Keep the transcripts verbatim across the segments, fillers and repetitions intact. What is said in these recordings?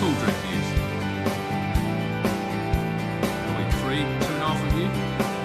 tall drink is? Probably three, two and a half of you?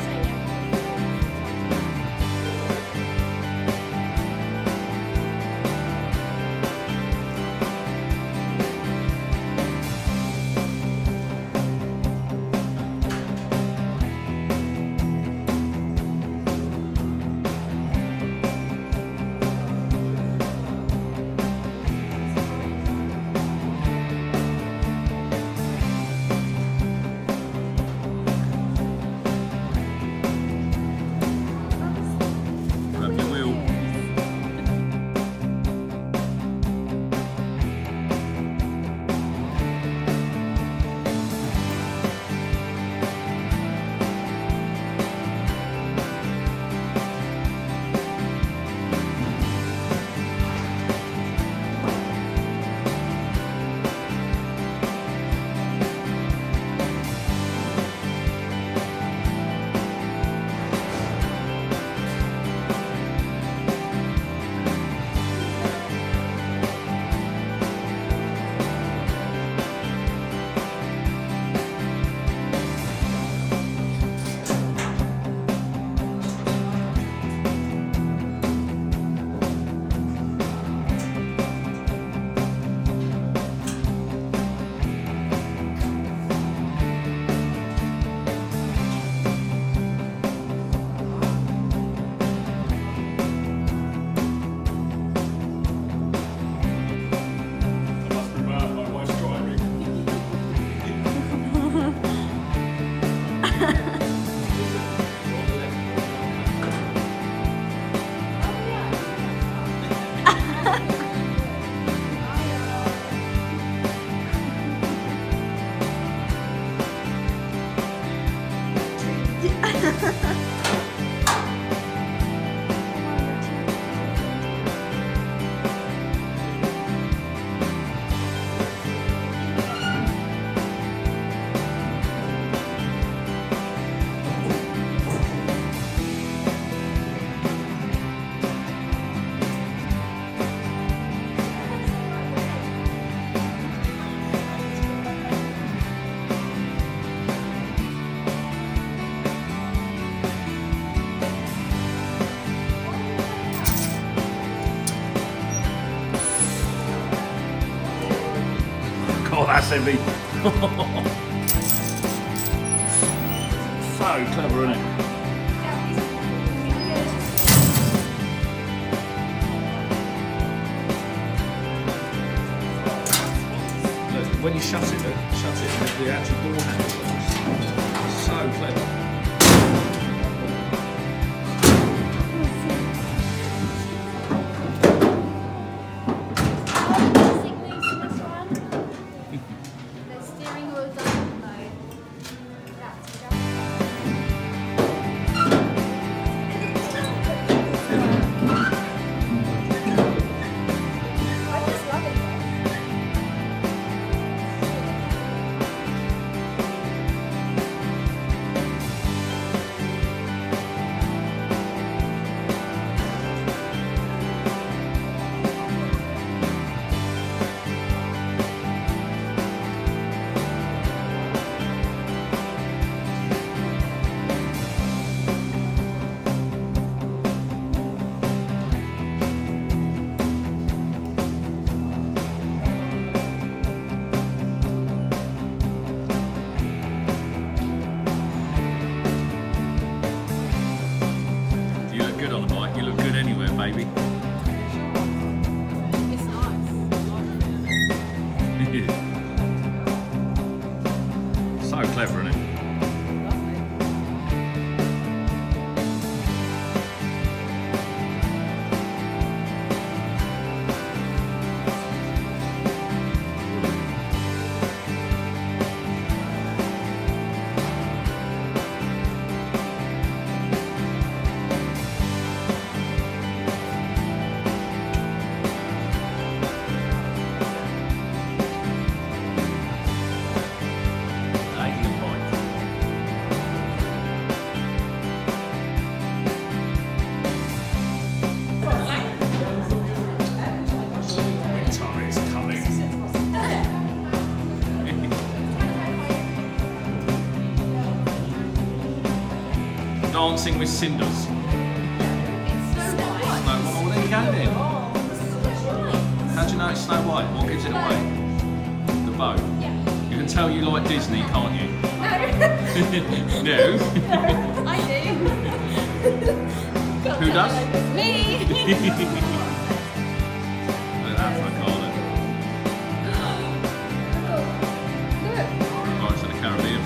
Oh, that's heavy. So clever, isn't it? Look, when you shut it, look, shut it, the actual door handle works. So clever. Good on the bike, you look good anywhere, baby. It's nice. So clever, isn't it? Like the bike. Dancing with Cinders. It's so white. Snow White. Oh, there you go then. How do you know it's Snow White? What gives it away? The bow. Yeah. You can tell you like Disney, can't you? No. No. No, I do. Who does? Me. Look at that for a colour. Pirates of the Caribbean.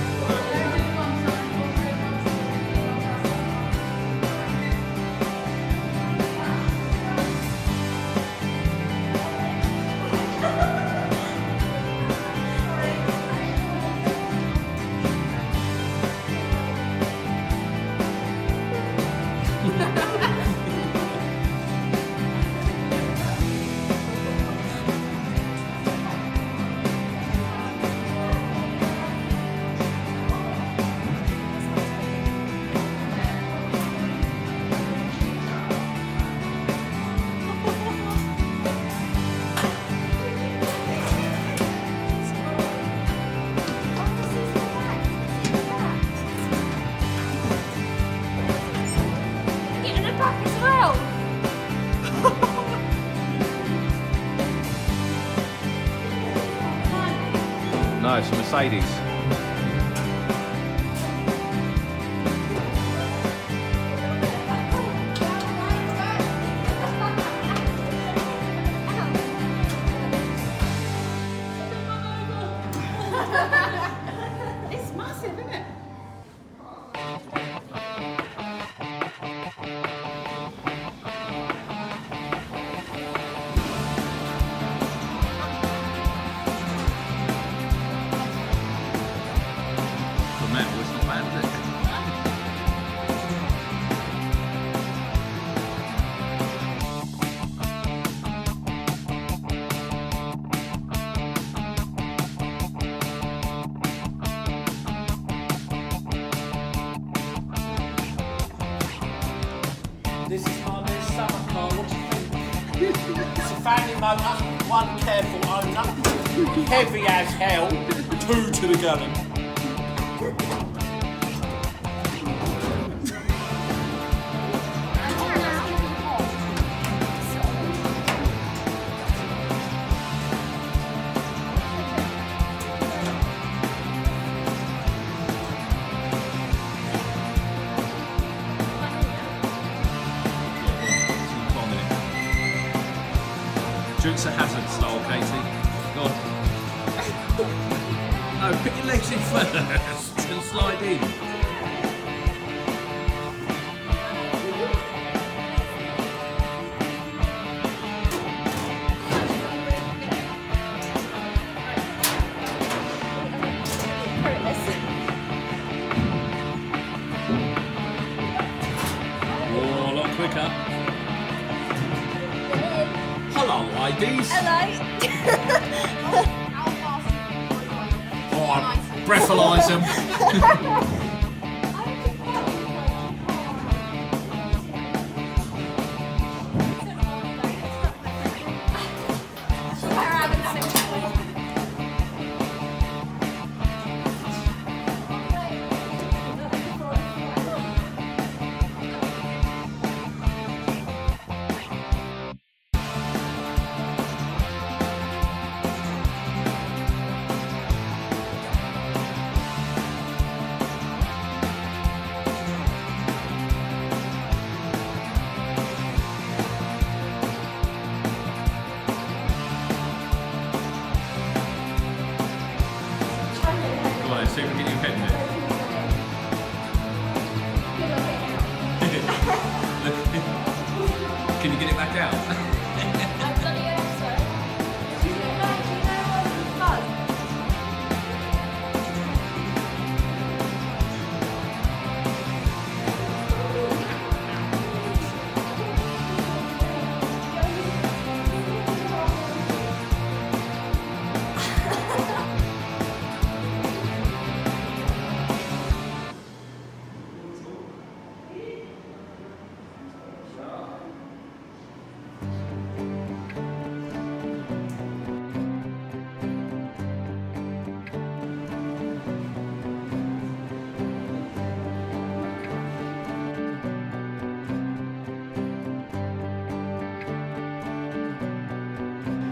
As well. No, it's a Mercedes. It's massive, isn't it? This is my new summer car, what do you think? It's a family motor, one careful owner, heavy as hell, two to the gallon. Dukes of Hazzard style, Katie. Go on. No, put your legs in first and slide in. Oh, a lot quicker. Hello, ladies. Hello. Oh, I breathalyse them. Come on, see if we can get your head in it. Can you get it back out? I've done it also. Do you know, do you know um, Buzz?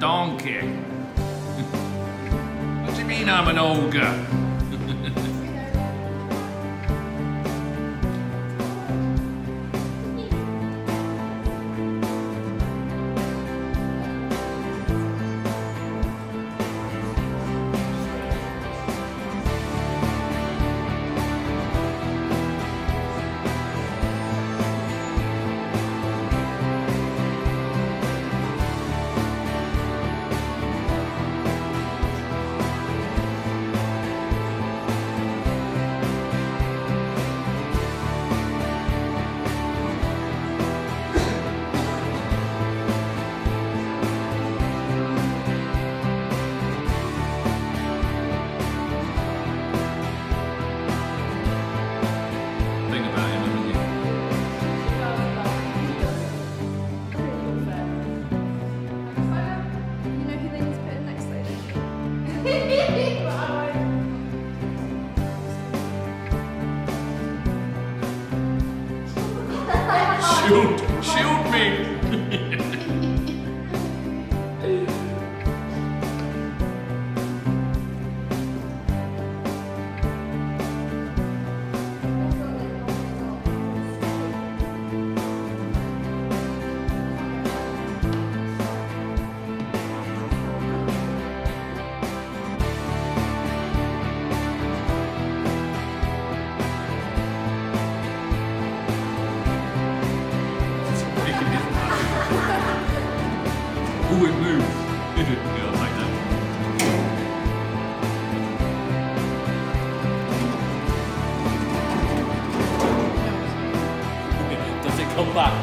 donkey. What do you mean I'm an ogre? Shoot! Shoot me! Ooh, it moves. Yeah, I'll take that. Does it come back?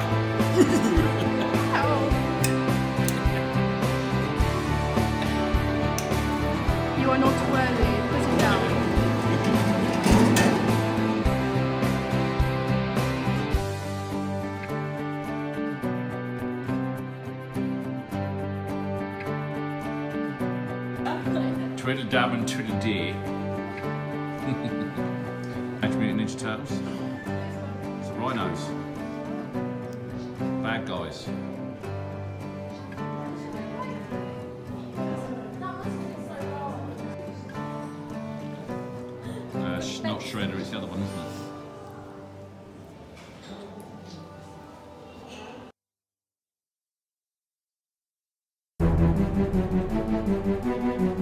You are not worthy. Put it down. Twitter dab and Twitter D. Teenage Mutant Ninja Turtles. It's rhinos. Bad guys. Uh, sh not Shredder, it's the other one, isn't it?